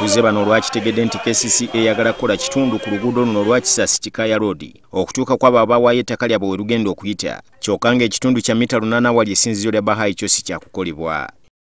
Abatuuze bano lwakitegedde nti KCCA eyagala kukola kitundu ku lugudo luno lwa Kisasi Kikaya Road okutuuka kwabo abawaayo ettaka lyabwe we lugenda okuyita, kyokka ng'ekitundu kya mita 8 wali essinzizo lya Bahai kyo si kyakukolebwa.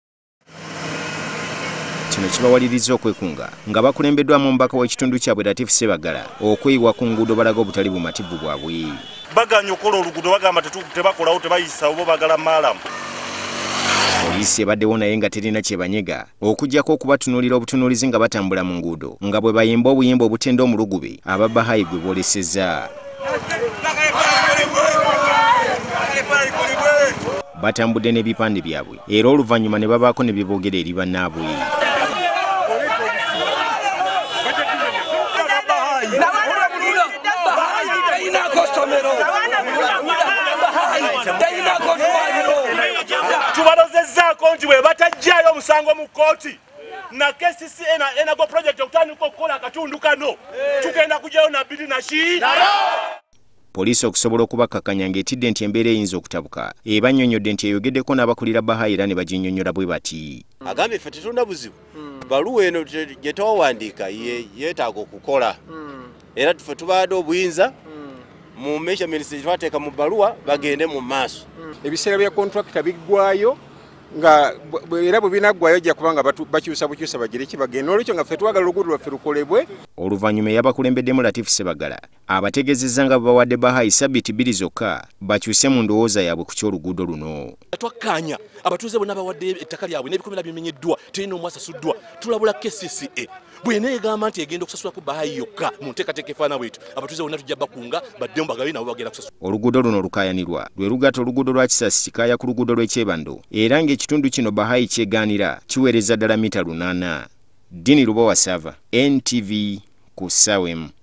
Kino kibawaliriza okwekunga nga bakulembeddwamu omubaka w'ekitundu kyabwe Latifu Sebagala okweyiwa kungudo balaga obutali bumativu bwabwe. Baganya okukola olugudo bagamba tebakolawo tebayisa obo bagala maalamu. Poliisi ebaddewo naye nga terina kyebanyega okujjako okubatunuulira obutunuulizi nga batambula mu nguudo nga bwe bayimba obuyimba obutenda omulugube aba Bahai gwe boolesezza. Batambudde n'ebipande byabwe era oluvannyuma ne babaako ne biboogera eri bannaabwe. Tubalozezzaako nti bwe batajjaayo omusango mu kkooti na KCCA enago project okutandika okukola akatundu kano tugenda kujjayo na bbiri na ki. Poliisi okusobola okubakkakkanya ng'etidde nti embeera eyinza okutabuka ebannyonnyodde nti eyogeddeko n'abakulira Bahai era ne baginnyonnyola bwe bati. Agambye ffe tetulina buzibu, baluwa eno gye twawandiika yeetaaga okukola era ffe tubaadde obuyinza mu measurements twateeka mu baluwa bagende mu maaso. Ebiseera bya contractor biggwayo nga era bwe binaggwayo jja kubanga bakyusa bukyusa bagire kibagenda olwekyo nga ffe twagala oluguudo lwaffe lukolebwe. Oluvannyuma yabakulembeddemu Latifu Sebagala abategeezezza nga bawadde Bahai ssabbiiti 2 zokka bakyuse mu ndowooza yaabwe ku ky'oluguudo luno. Twakkaanya abatuuze bonna bawadde ettaka lyabwe n'ebikomera bimenyeddwa terina omu asasuddwa tulabula KCCA bw'ena egamba nti egenda okusasula ku Bahai yokka mu nteekateeka efaana bwetyo abatuuze bonna tujja bakunga baddemu bagabe nabo bagenda kusasula. Oluguudo luno lukaayanirwa lwe lugatta oluguudo lwa Kisasi Kikaya ku luguudo lw'ekyebando era ng'ekitundu kino Bahai kyegaanira kiweereza ddala mita 8. Diini Lubowa Sava, NTV ku Sawem.